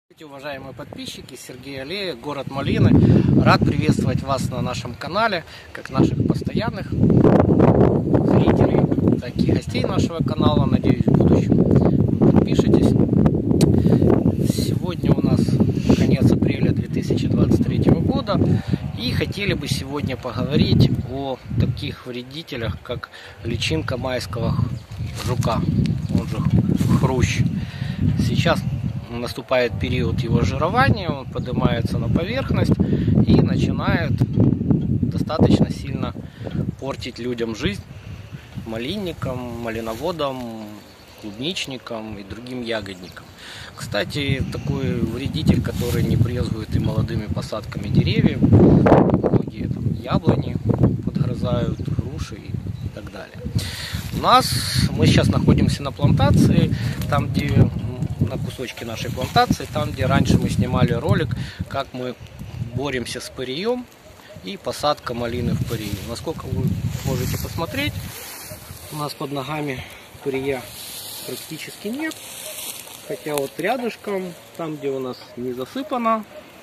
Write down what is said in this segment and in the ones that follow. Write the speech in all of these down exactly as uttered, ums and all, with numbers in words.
Уважаемые подписчики, Сергей Аллея, город Малины. Рад приветствовать вас на нашем канале, как наших постоянных зрителей, так и гостей нашего канала. Надеюсь, в будущем вы подпишитесь. Сегодня у нас конец апреля две тысячи двадцать третьего года, и хотели бы сегодня поговорить о таких вредителях, как личинка майского жука, он же хрущ. Сейчас наступает период его жирования, он поднимается на поверхность и начинает достаточно сильно портить людям жизнь, малинникам, малиноводам, клубничникам и другим ягодникам. Кстати, такой вредитель, который не брезгует и молодыми посадками деревьев, многие там яблони подгрызают, груши и так далее. У нас, мы сейчас находимся на плантации, там где на кусочке нашей плантации, там где раньше мы снимали ролик, как мы боремся с пырием и посадка малины в пырию. Насколько вы можете посмотреть, у нас под ногами пырия практически нет, хотя вот рядышком, там где у нас не засыпано,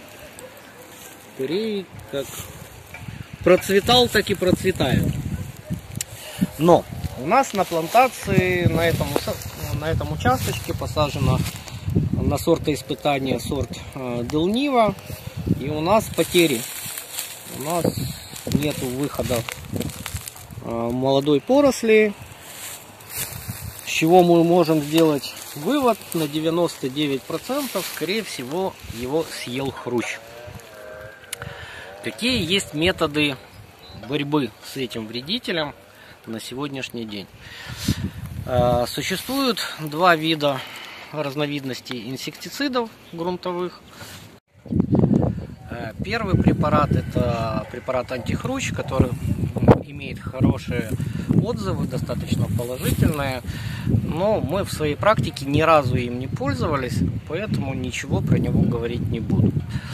пырей как процветал, так и процветает. Но у нас на плантации, на этом, на этом участочке посажено на сортоиспытание сорт Дел Нива, и у нас потери. У нас нет выхода молодой поросли, с чего мы можем сделать вывод: на девяносто девять процентов, скорее всего, его съел хрущ. Какие есть методы борьбы с этим вредителем на сегодняшний день? Существует два вида разновидностей инсектицидов грунтовых. Первый препарат — это препарат антихрущ, который имеет хорошие отзывы, достаточно положительные, но мы в своей практике ни разу им не пользовались, поэтому ничего про него говорить не буду.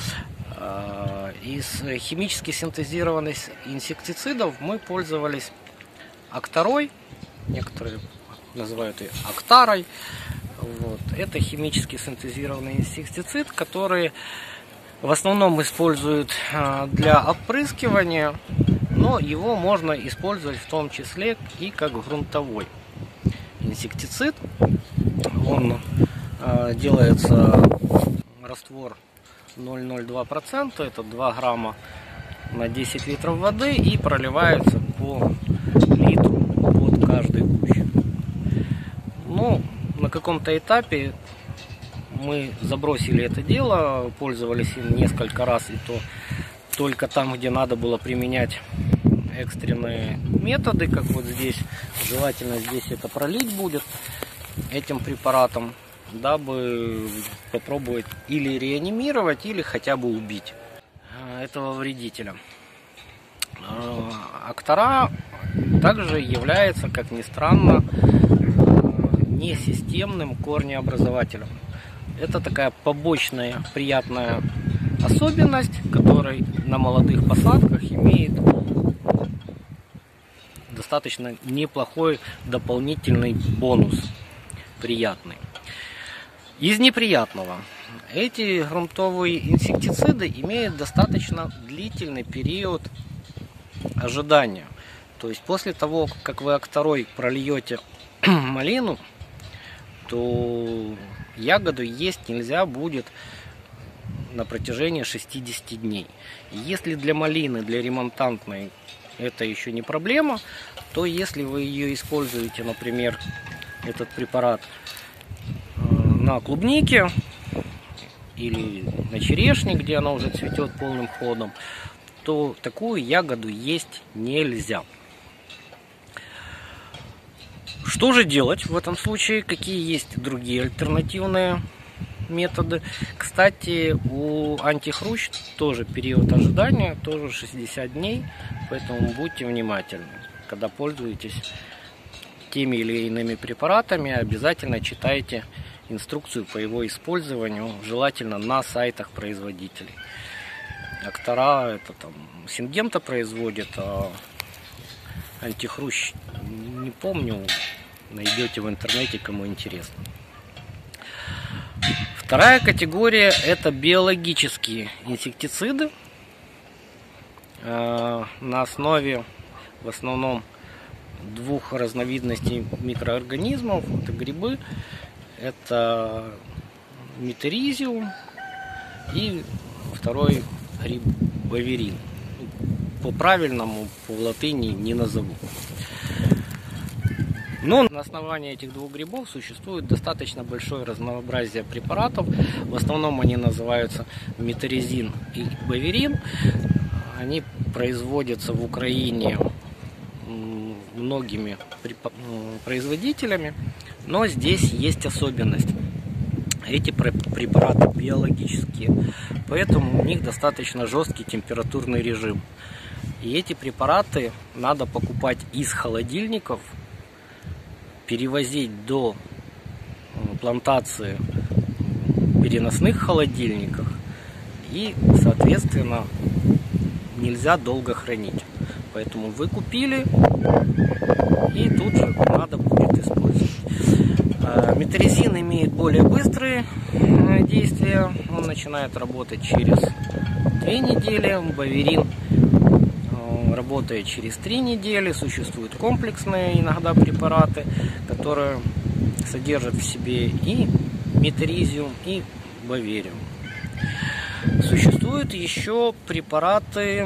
Из химически синтезированных инсектицидов мы пользовались Актарой, некоторые называют ее Актарой. Вот. Это химически синтезированный инсектицид, который в основном используют для опрыскивания, но его можно использовать в том числе и как грунтовой инсектицид. Он э, делается раствор ноль целых ноль два процента, это два грамма на десять литров воды, и проливается по литру под каждый кущ. Ну, на каком-то этапе мы забросили это дело, пользовались им несколько раз, и то только там, где надо было применять экстренные методы, как вот здесь. Желательно здесь это пролить будет этим препаратом, дабы попробовать или реанимировать, или хотя бы убить этого вредителя. Актара также является, как ни странно, несистемным корнеобразователем. Это такая побочная приятная особенность, которая на молодых посадках имеет достаточно неплохой дополнительный бонус, приятный. Из неприятного: эти грунтовые инсектициды имеют достаточно длительный период ожидания. То есть после того, как вы Акторой прольете малину, то ягоду есть нельзя будет на протяжении шестидесяти дней. Если для малины, для ремонтантной, это еще не проблема, то если вы ее используете, например, этот препарат на клубнике или на черешне, где она уже цветет полным ходом, то такую ягоду есть нельзя. Что же делать в этом случае? Какие есть другие альтернативные методы? Кстати, у антихрущ тоже период ожидания, тоже шестьдесят дней, поэтому будьте внимательны. Когда пользуетесь теми или иными препаратами, обязательно читайте инструкцию по его использованию, желательно на сайтах производителей. Актара это там Сингента производит, а антихрущ не помню, найдете в интернете, кому интересно. Вторая категория – это биологические инсектициды э, на основе в основном двух разновидностей микроорганизмов. Это грибы, это метаризиум и второй гриб баверин. По правильному, по латыни не назову. Но на основании этих двух грибов существует достаточно большое разнообразие препаратов. В основном они называются метаризин и баверин. Они производятся в Украине многими производителями, но здесь есть особенность. Эти препараты биологические, поэтому у них достаточно жесткий температурный режим. И эти препараты надо покупать из холодильников, перевозить до плантации в переносных холодильниках и, соответственно, нельзя долго хранить. Поэтому вы купили и тут же надо будет использовать. Метаризин имеет более быстрые действия, он начинает работать через две недели, баверин работает через три недели. Существуют комплексные иногда препараты, которые содержат в себе и метаризиум, и бавериум. Существуют еще препараты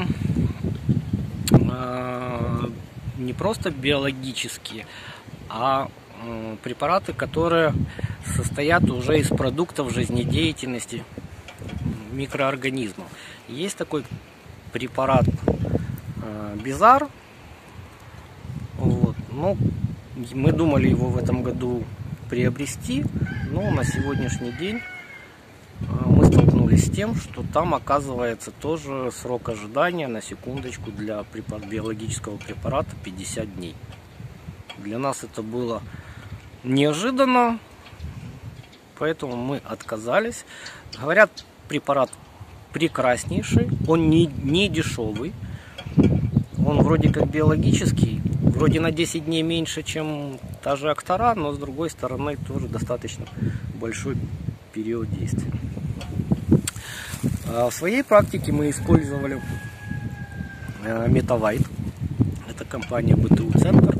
э, не просто биологические, а э, препараты, которые состоят уже из продуктов жизнедеятельности микроорганизмов. Есть такой препарат э, Бизар. Вот. Ну, мы думали его в этом году приобрести, но на сегодняшний день мы столкнулись с тем, что там оказывается тоже срок ожидания, на секундочку, для биологического препарата пятьдесят дней. Для нас это было неожиданно, поэтому мы отказались. Говорят, препарат прекраснейший, он не, не дешевый, он вроде как биологический, вроде на десять дней меньше, чем та же Актара, но с другой стороны тоже достаточно большой период действия. В своей практике мы использовали Метавайт. Это компания бэ тэ у-центр.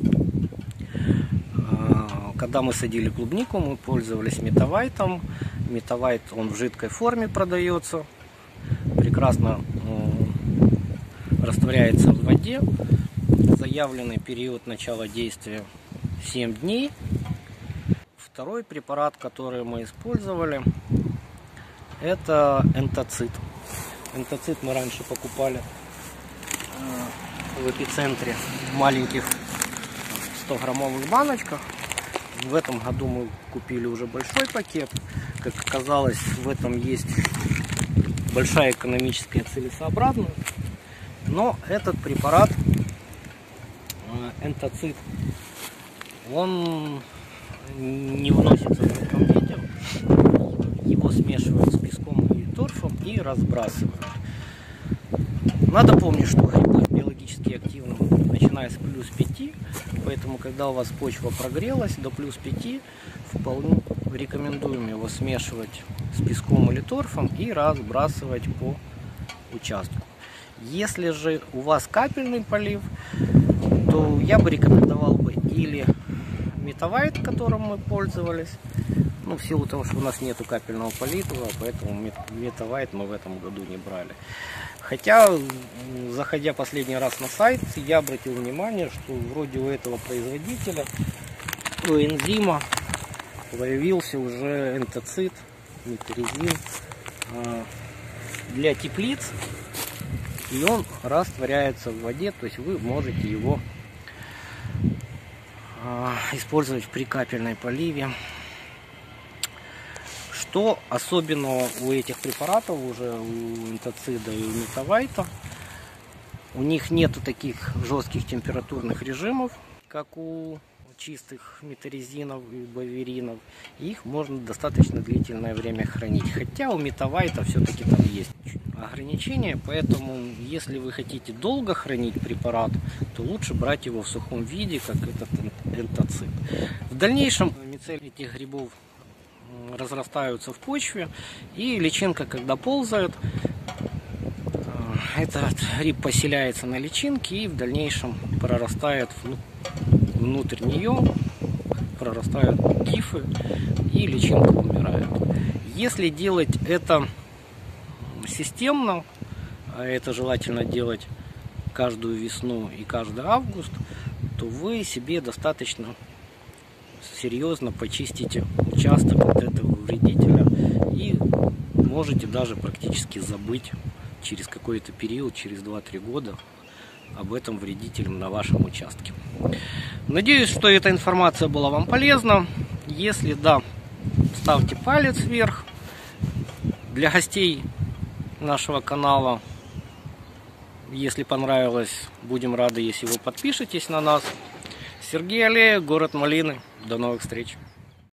Когда мы садили клубнику, мы пользовались Метавайтом. Метавайт, он в жидкой форме продается. Прекрасно растворяется в воде. Заявленный период начала действия семь дней. Второй препарат, который мы использовали, это энтоцит. Энтоцит мы раньше покупали в эпицентре в маленьких стограммовых баночках. В этом году мы купили уже большой пакет. Как оказалось, в этом есть большая экономическая целесообразность. Но этот препарат, энтоцит, он не вносится в таком виде. Его смешивают с песком и торфом и разбрасывают. Надо помнить, что грибы биологически активны, начиная с плюс пяти, поэтому когда у вас почва прогрелась до плюс пяти, вполне рекомендуем его смешивать с песком или торфом и разбрасывать по участку. Если же у вас капельный полив, то я бы рекомендовал бы или Метавайт, которым мы пользовались, ну, в силу того, что у нас нету капельного полива, поэтому Метавайт мы в этом году не брали. Хотя, заходя последний раз на сайт, я обратил внимание, что вроде у этого производителя, у энзима, появился уже энтоцит, метаризин для теплиц, и он растворяется в воде, то есть вы можете его использовать при капельной поливе. Что особенного у этих препаратов, уже у энтоцида и у Метавайта, у них нету таких жестких температурных режимов, как у чистых метаризинов и баверинов. Их можно достаточно длительное время хранить. Хотя у Метавайта все-таки там есть ограничения, поэтому если вы хотите долго хранить препарат, то лучше брать его в сухом виде, как этот энтоцит. В дальнейшем мицелий этих грибов разрастаются в почве, и личинка, когда ползает, этот гриб поселяется на личинке и в дальнейшем прорастает внутрь нее, прорастают кифы, и личинка умирает. Если делать это системно, а это желательно делать каждую весну и каждый август, то вы себе достаточно серьезно почистите участок от этого вредителя и можете даже практически забыть через какой-то период, через два-три года об этом вредителе на вашем участке. Надеюсь, что эта информация была вам полезна. Если да, ставьте палец вверх. Для гостей нашего канала, если понравилось, будем рады, если вы подпишетесь на нас. Сергей Аллеев, город Малины. До новых встреч!